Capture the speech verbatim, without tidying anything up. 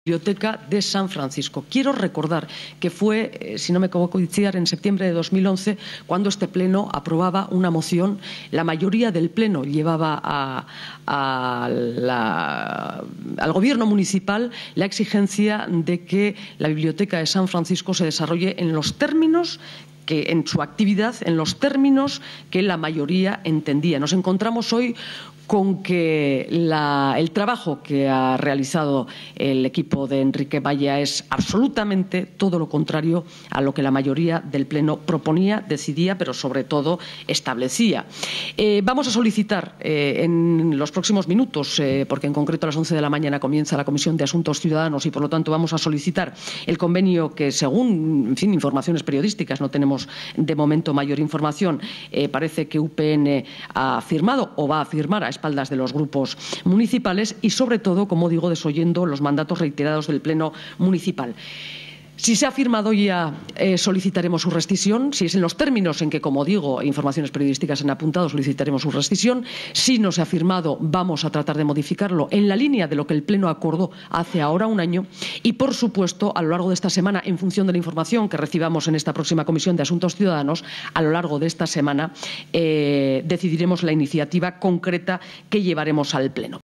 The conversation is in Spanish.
Biblioteca de San Francisco. Quiero recordar que fue, eh, si no me equivoco, en septiembre de dos mil once cuando este Pleno aprobaba una moción. La mayoría del Pleno llevaba a, a la, al Gobierno municipal la exigencia de que la Biblioteca de San Francisco se desarrolle en los términos que en su actividad, en los términos que la mayoría entendía. Nos encontramos hoy con que la, el trabajo que ha realizado el equipo de Enrique Valla es absolutamente todo lo contrario a lo que la mayoría del Pleno proponía, decidía, pero sobre todo establecía. Eh, vamos a solicitar eh, en los próximos minutos, eh, porque en concreto a las once de la mañana comienza la Comisión de Asuntos Ciudadanos y por lo tanto vamos a solicitar el convenio que, según en fin, informaciones periodísticas, no tenemos de momento mayor información, eh, parece que U P N ha firmado o va a firmar a espaldas de los grupos municipales y, sobre todo, como digo, desoyendo los mandatos reiterados del Pleno municipal. Si se ha firmado, ya eh, solicitaremos su rescisión. Si es en los términos en que, como digo, informaciones periodísticas han apuntado, solicitaremos su rescisión. Si no se ha firmado, vamos a tratar de modificarlo en la línea de lo que el Pleno acordó hace ahora un año. Y, por supuesto, a lo largo de esta semana, en función de la información que recibamos en esta próxima Comisión de Asuntos Ciudadanos, a lo largo de esta semana eh, decidiremos la iniciativa concreta que llevaremos al Pleno.